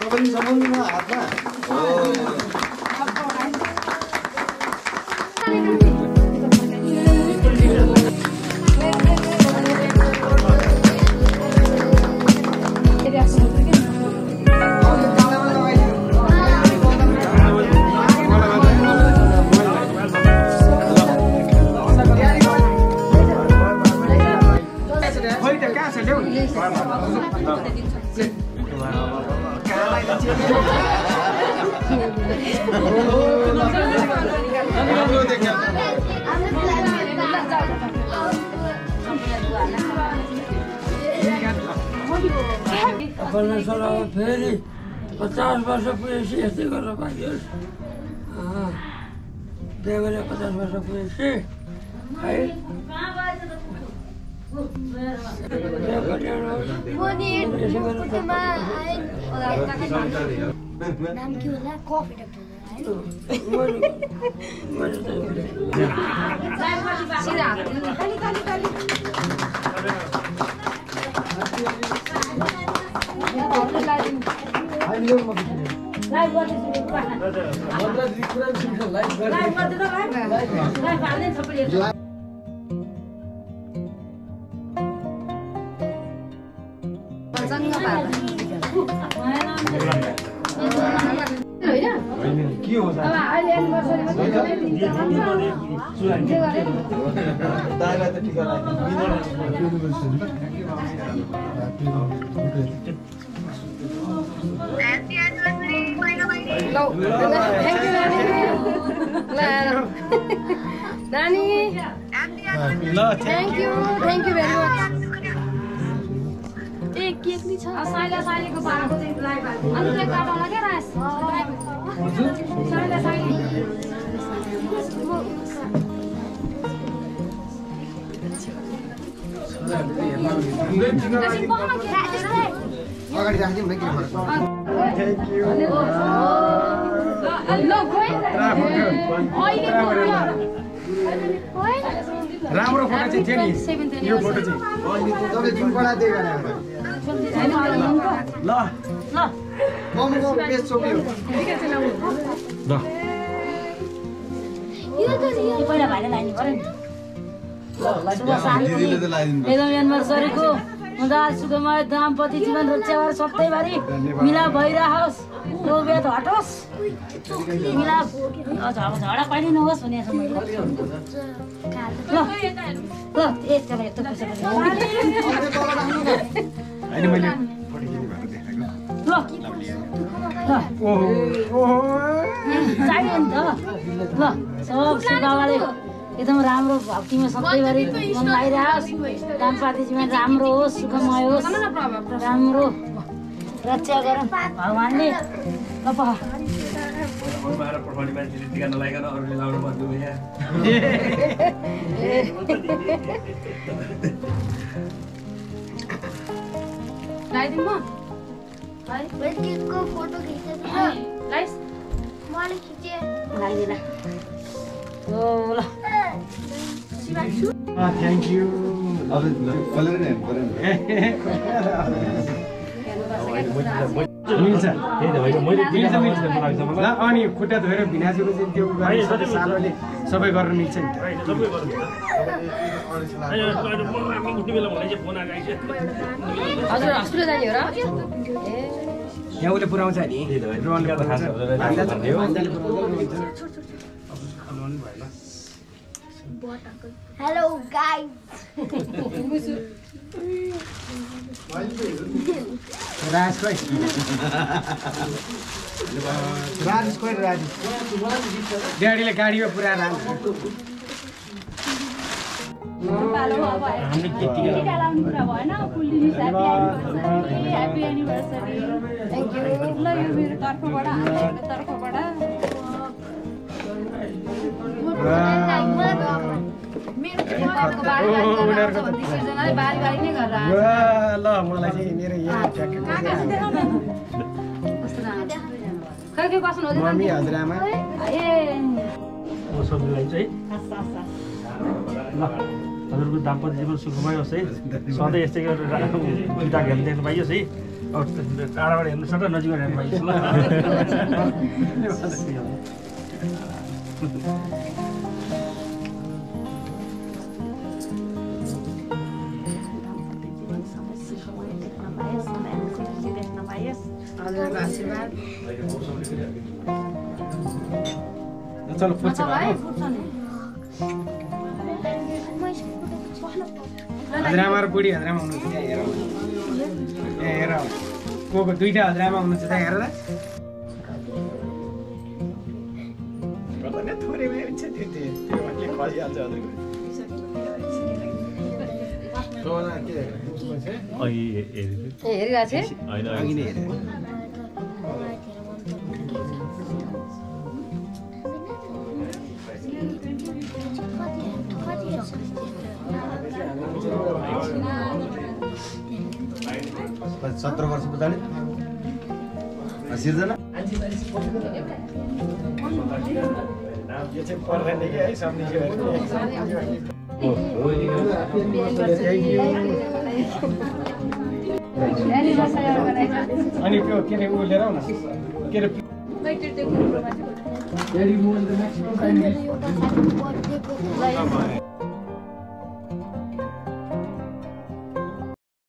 पनि समाउनु न हातमा फेरि 50 वर्ष पुगेपछि यस्तै गरेर पाइयोस् देवले 50 वर्ष पुगेपछि है नाम के होला कफी डाक्टर के हो त अहिले एनिभर्सरीमा दाइलाई त टिका नानी thank you very much a cake नि छ साइलेको बाराको चाहिँ लाइभ हाल्नु अनि केक काट्न के रास साइले अगाडि राख्दिउँ न के फरक थ्यांक यू राम्रो फोटो चाहिँ थियो नि यो फोटो चाहिँ तपाईँ जुनबाट दिए गरे ल ममको पेज छोप्यो ल यो पहिला भाइले लाइदिनु पर्यो नि एकदम एनिभर्सरीको मजाल सुखमय दाम्पत्य जीवन रक्षावर सधैँभरि मिलाप भइरहोस् रोगवेद हटोस् मिलाप झगडा कहिले नहोस् भने चाहियो नि त ल सब सुबाबाले एकदम राम्रो भक्तिमा सधैँभरि मन लगाइरहोस् दाम्पत्य जीवन राम्रो होस् सुखमय होस् राम्रो रक्षा गर भगवान्ले केकको फोटो खिचेछ मैले खिचे लगाइदिएर ल थ्यांक यू अब कलर नै हेर्नु मिल्छ ल अनि खुट्टा धोएर भिनाजुको चाहिँ त्यो सालोले सबै गर्न मिल्छ नि हजुर हस्पिटल जाने हो र यहाँ उसले पुऱ्याउँछ नि हेलो गाइस राज खोइ ड्याडीले गाडीमा पुऱ्याएर ल मलाई चाहिँ मेरो यहाँ मम्मी हजुरआमा हजुरको दाम्पत्य जीवन सुखमय होस् है सधैँ यस्तै गरेर गीता खेल्न देख्नु पाइयोस् है टाढाबाट हेर्नु सक्छ नजिकबाट हेर्नु पाइन्छ ल चलो पुग्छ हजुरआमा र बुढी हजुरआमा हुनुहुन्छ त्यहाँ हेर ए हेर को दुईटा हजुरआमा हुनुहुन्छ त्यहाँ हेर थोरैमै हुन्छ त्यो खसिहाल्छ हजुर 17 वर्ष पछाडि सिर्जना यो चाहिँ पर्दैन कि है सम्झियो अनि त्यो के अरे ऊ लिएर आऊ न के अरे